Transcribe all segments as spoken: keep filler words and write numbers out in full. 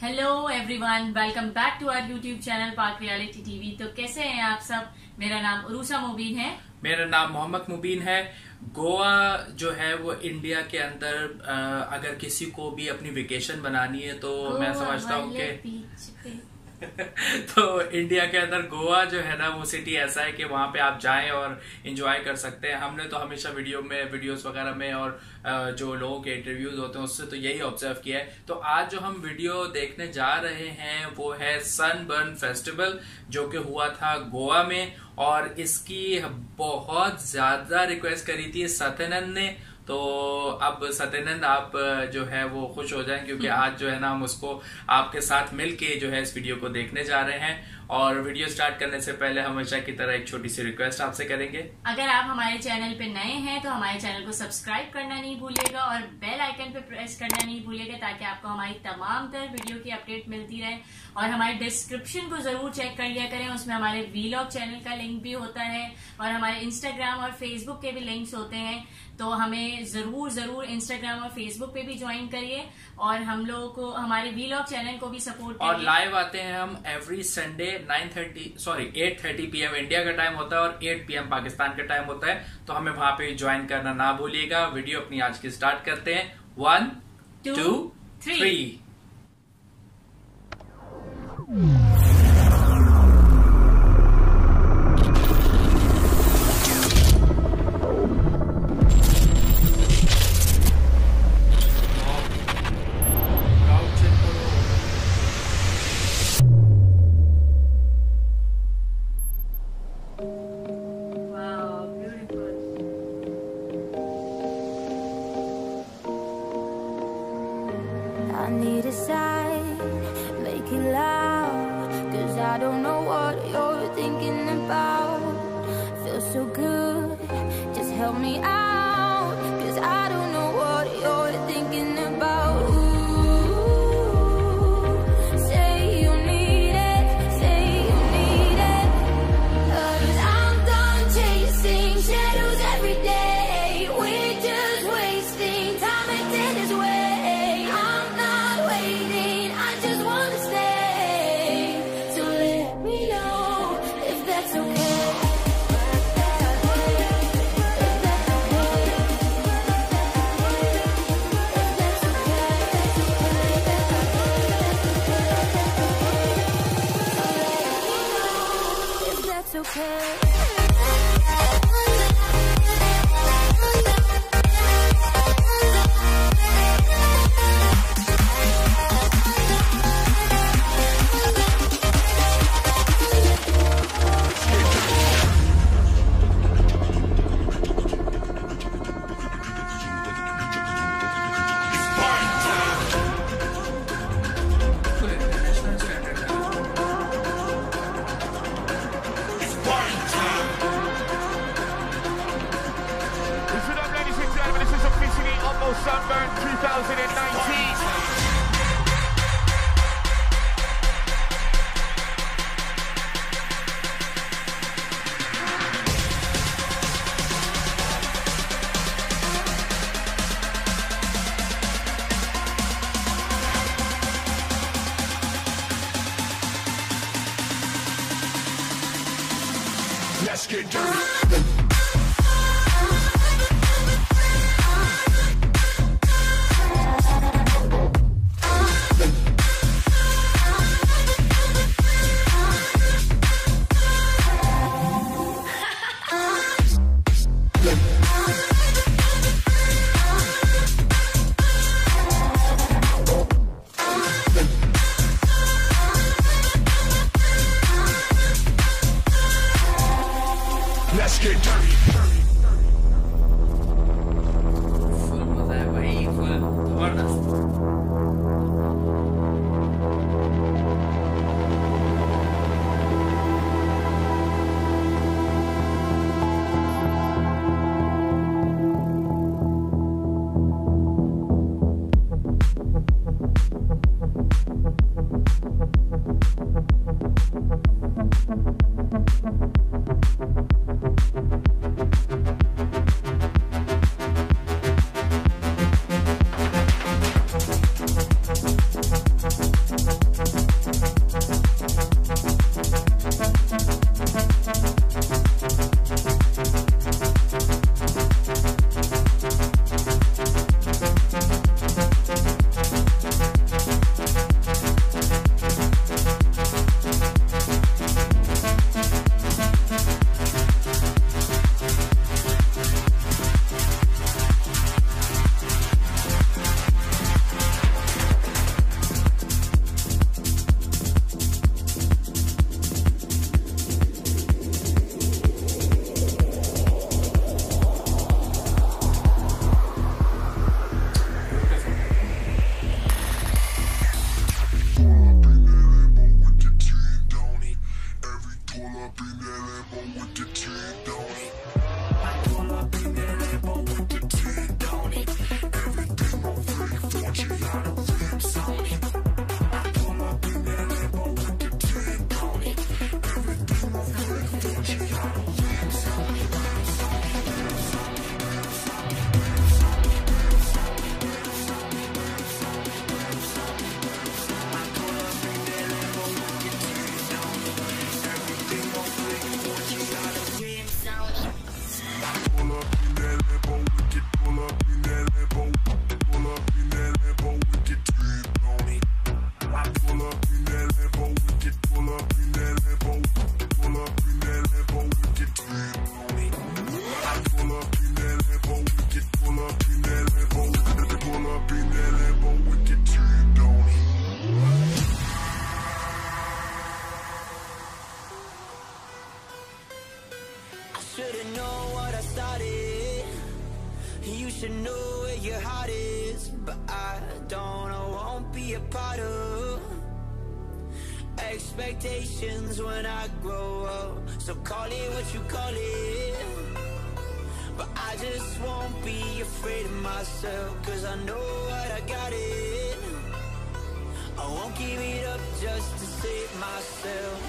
Hello everyone, welcome back to our YouTube channel Pak reality TV. तो कैसे हैं आप सब? मेरा नाम उरूसा मुबीन है। मेरा नाम मोहम्मद मुबीन है। गोवा जो है वो इंडिया के अंदर आ, अगर किसी को भी अपनी वेकेशन बनानी है तो मैं समझता हूँ कि तो इंडिया के अंदर गोवा जो है ना वो सिटी ऐसा है कि वहां पे आप जाएं और एंजॉय कर सकते हैं। हमने तो हमेशा वीडियो में वीडियोस वगैरह में और जो लोगों के इंटरव्यूज होते हैं उससे तो यही ऑब्जर्व किया है। तो आज जो हम वीडियो देखने जा रहे हैं वो है सनबर्न फेस्टिवल जो कि हुआ था गोवा में, और इसकी बहुत ज्यादा रिक्वेस्ट करी थी सत्यनंद ने। तो अब सत्यनंद आप जो है वो खुश हो जाएं क्योंकि आज जो है ना हम उसको आपके साथ मिलके जो है इस वीडियो को देखने जा रहे हैं। और वीडियो स्टार्ट करने से पहले हमेशा की तरह एक छोटी सी रिक्वेस्ट आपसे करेंगे, अगर आप हमारे चैनल पे नए हैं तो हमारे चैनल को सब्सक्राइब करना नहीं भूलिएगा और बेल आइकन पे प्रेस करना नहीं भूलिएगा ताकि आपको हमारी तमाम तरह वीडियो की अपडेट मिलती रहे। और हमारे डिस्क्रिप्शन को जरूर चेक कर लिया करें, उसमें हमारे वीलॉग चैनल का लिंक भी होता है और हमारे इंस्टाग्राम और फेसबुक के भी लिंक्स होते हैं। तो हमें जरूर जरूर इंस्टाग्राम और फेसबुक पे भी ज्वाइन करिए और हम लोगों को हमारे वीलॉग चैनल को भी सपोर्ट करिए। और लाइव आते हैं हम every Sunday nine thirty sorry eight thirty P M India का टाइम होता है और एट पी एम पाकिस्तान का टाइम होता है। तो हमें वहां पे ज्वाइन करना ना भूलिएगा। वीडियो अपनी आज की स्टार्ट करते हैं। One two three. I need a sign, make it loud, cause I don't know what you're thinking about. Feels so good, just help me out, cause I don't know what you're thinking about. Ooh, say you need it, say you need it, cause I'm done chasing shadows every day. We're just wasting time and this way. Okay. Sunburn twenty nineteen. Let's get dirty. Let's get get pull up in that Lambo, pull up in that Lambo with the turn on it. I should've known what I started. You should know where your heart is, but I don't, I won't be a part of expectations when I grow up. So call it what you call it, but I just won't be afraid of myself, cause I know what I got it. I won't give it up just to save myself.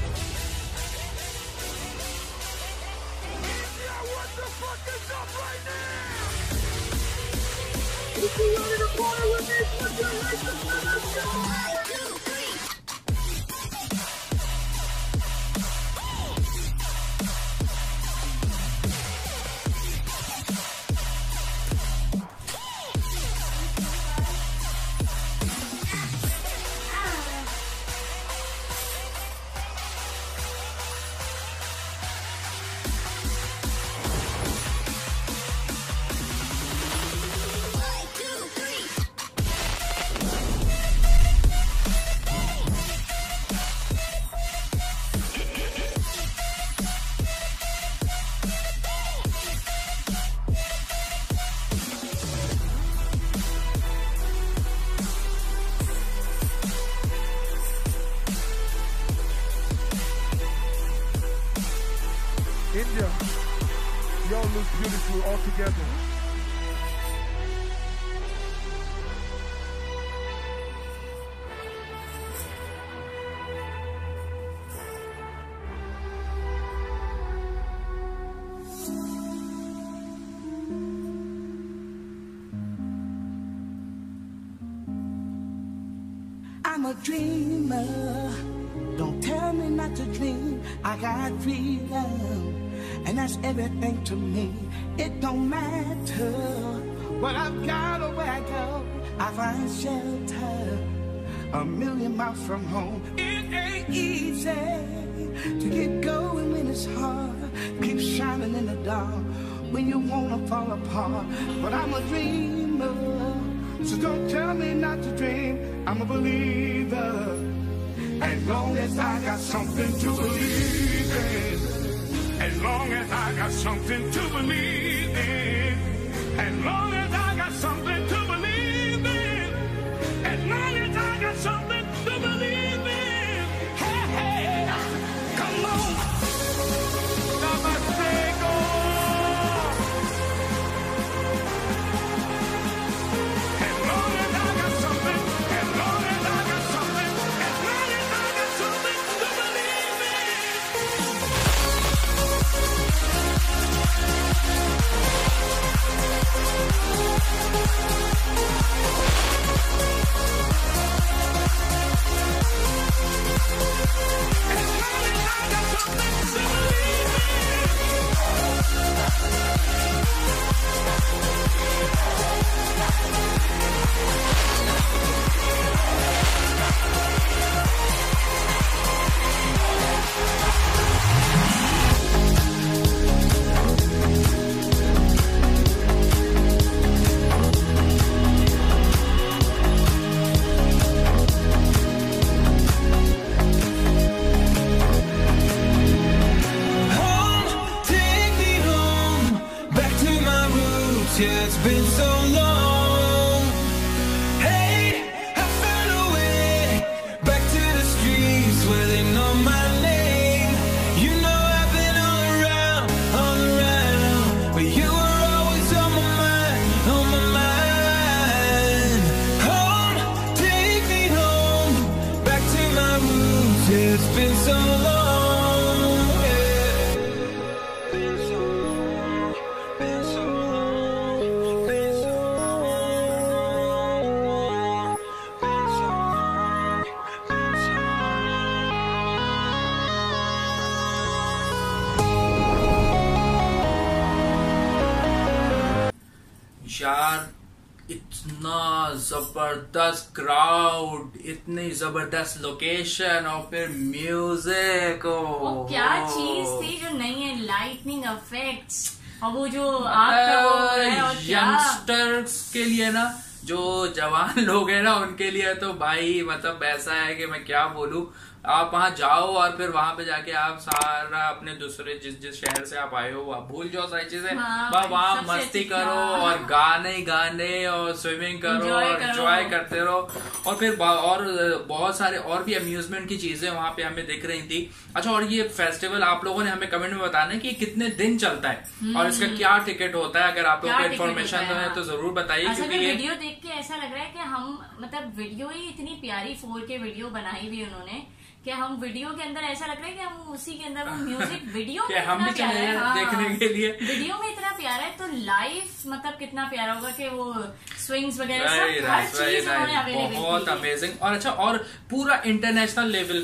Yeah, what the fuck is up right now? If you ready to party with me, put your hands up, let's go! One, two, three. India, y'all look beautiful all together. I'm a dreamer. Don't tell me not to dream. I got freedom, and that's everything to me. It don't matter what I've got or where I go. I find shelter a million miles from home. It ain't easy to get going when it's hard. Keep shining in the dark when you wanna fall apart. But I'm a dreamer, so don't tell me not to dream. I'm a believer. As long as I got something to believe in, as long as I got something to believe in, as long as I got something to believe in, as long as I got something to believe in, hey, hey, come on, namaste, go. As long as I got something, as long as I got something, as long as I got something to believe in. Yeah, it's been so long. Hey, I found a way back to the streets where they know my name. You know I've been all around, all around, but you were always on my mind, on my mind. Home, take me home, back to my roots. Yeah, it's been so long. यार इतना जबरदस्त crowd, इतनी जबरदस्त location और फिर music. वो क्या चीज थी जो नहीं है, लाइटनिंग इफेक्ट्स, और वो जो आपका वो है और क्या यंगस्टर्स के लिए ना, जो जवान लोग हैं ना उनके लिए तो भाई मतलब ऐसा है कि मैं क्या बोलूं। आप वहां जाओ और फिर वहां पे जाके आप सारा अपने दूसरे जिस जिस शहर से आप आए हो आप भूल जाओ सारी चीजें, हाँ, वहां मस्ती करो और गाने गाने और स्विमिंग करो और एंजॉय करते रहो। और फिर और बहुत सारे और भी अम्यूजमेंट की चीजें वहां पे हमें दिख रही थी। अच्छा, और ये फेस्टिवल आप लोगों ने हमें कमेंट में बताना है कि कितने दिन चलता है और इसका क्या टिकट होता है। अगर आप लोगों को इन्फॉर्मेशन है तो जरूर बताइए, क्योंकि ये वीडियो देख के ऐसा लग रहा है कि हम मतलब वीडियो ही इतनी प्यारी फोर के वीडियो बनाई हुई उन्होंने कि हम वीडियो के अंदर ऐसा लग रहा है कि हम उसी के अंदर वो म्यूजिक वीडियो में हम भी चले हैं हाँ, देखने के लिए। वीडियो में इतना प्यारा है तो लाइव मतलब कितना प्यारा होगा कि वो स्विंग्स वगैरह सब हर चीज उन्होंने अवेलेबल बहुत अमेजिंग। और अच्छा, और पूरा इंटरनेशनल लेवल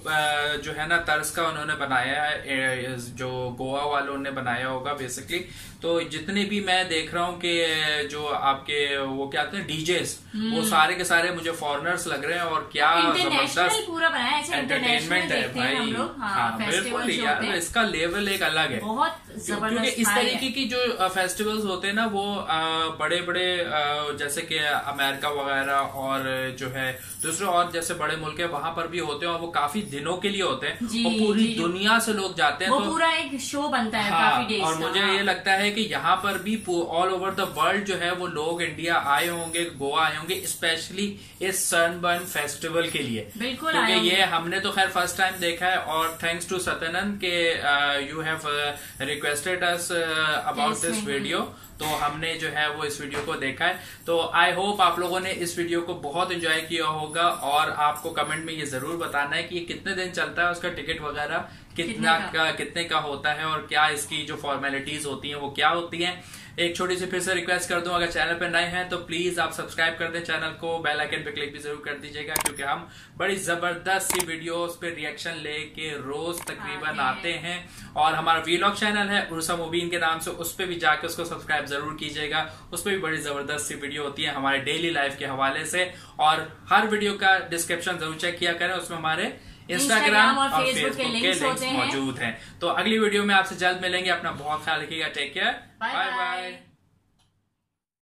के जो है ना तर्ज का उन्होंने बनाया है, जो गोवा वालों ने बनाया होगा बेसिकली। तो जितने भी मैं देख रहा हूँ कि जो आपके वो क्या कहते हैं डीजेस, वो सारे के सारे मुझे फॉरेनर्स लग रहे हैं और क्या जबरदस्त पूरा बनाया है, एंटरटेनमेंट है भाई। हम लोग हाँ, हाँ, बिल्कुल यार, इसका लेवल एक अलग है, बहुत जबरदस्त। क्योंकि इस तरीके की जो फेस्टिवल्स होते हैं ना वो बड़े बड़े जैसे कि अमेरिका वगैरह और जो है दूसरे और जैसे बड़े मुल्क है वहां पर भी होते हैं और वो काफी दिनों के लिए होते हैं और पूरी जी, दुनिया से लोग जाते हैं, वो तो पूरा एक शो बनता है हाँ, काफी डेज और मुझे हाँ। ये लगता है कि यहाँ पर भी ऑल ओवर द वर्ल्ड जो है वो लोग इंडिया आए होंगे, गोवा आए होंगे स्पेशली इस सनबर्न फेस्टिवल के लिए, बिल्कुल। क्योंकि ये हमने तो खैर फर्स्ट टाइम देखा है और थैंक्स टू सत्यनंद के you have requested us about this video, तो हमने जो है वो इस वीडियो को देखा है। तो आई होप आप लोगों ने इस वीडियो को बहुत एंजॉय किया होगा और आपको कमेंट में ये जरूर बताना है कि ये कितने दिन चलता है, उसका टिकट वगैरह कितना का कितने का होता है और क्या इसकी जो फॉर्मेलिटीज होती हैं वो क्या होती हैं। एक छोटी सी फिर से रिक्वेस्ट कर दूं, अगर चैनल पे नए हैं तो प्लीज आप सब्सक्राइब कर दें चैनल को, बेल आइकन पे क्लिक भी जरूर कर दीजिएगा, क्योंकि हम बड़ी जबरदस्त सी वीडियोस पे रिएक्शन लेके रोज तकरीबन आते हैं। और हमारा वीलॉग चैनल है उर्सा मुबीन के नाम से, उस पर भी जाके उसको सब्सक्राइब जरूर कीजिएगा, उस पर भी बड़ी जबरदस्त सी वीडियो होती है हमारे डेली लाइफ के हवाले से। और हर वीडियो का डिस्क्रिप्शन जरूर चेक किया करें, उसमें हमारे इंस्टाग्राम और फेसबुक के लिंक्स मौजूद हैं। तो अगली वीडियो में आपसे जल्द मिलेंगे, अपना बहुत ख्याल रखिएगा, टेक केयर, बाय बाय।